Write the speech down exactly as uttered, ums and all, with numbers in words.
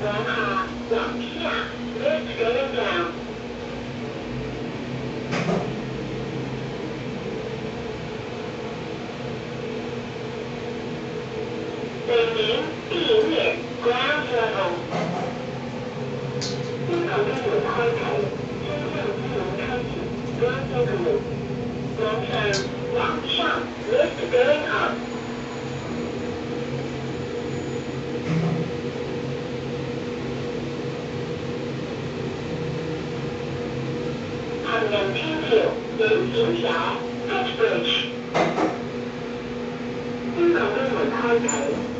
然后往下 ，Lift going down。北宁地面 ground level。一口路口开启，真相机门开启 ground level。然后往上 ，Lift going up。行人天橋人行橋 footbridge。一口路門開啟。